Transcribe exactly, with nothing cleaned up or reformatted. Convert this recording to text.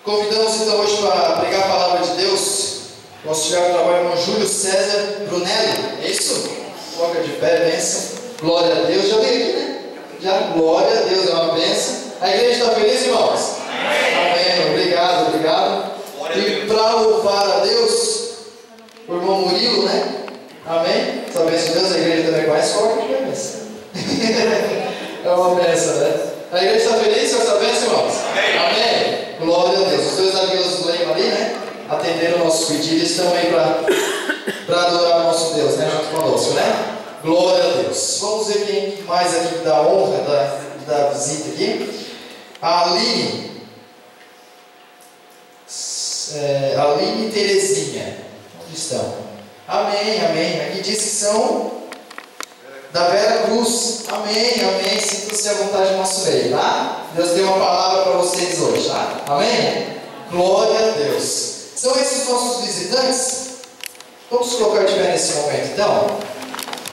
Convidamos então hoje para pregar a palavra de Deus. Nosso diário trabalha com Júlio César Brunello. É isso? Coloca de pé, bênção. Glória a Deus. Já veio aqui, né? Já, glória a Deus, é uma bênção. A igreja está feliz, irmãos? Amém. Amém. Obrigado, obrigado. E para louvar a Deus, o irmão Murilo, né? Amém. Essa bênção de Deus, a igreja também conhece. Coloca de pé, bênção. É uma bênção, né? A igreja está feliz com essa bênção, irmãos? Amém. Amém. Glória a Deus. Os dois amigos do Lema ali, né? Atenderam o nosso pedido e estão aí para adorar o nosso Deus, né? Junto conosco, né? Glória a Deus. Vamos ver quem mais aqui dá honra da, da visita aqui. A Aline. É, Aline e Terezinha. Onde estão? Amém, amém. Aqui diz que são da Vera Cruz. Amém, amém. Sinta-se à vontade no nosso meio, tá? Deus tem uma palavra para vocês hoje, tá? Amém? Glória a Deus. São esses nossos visitantes? Vamos colocar de pé nesse momento, então.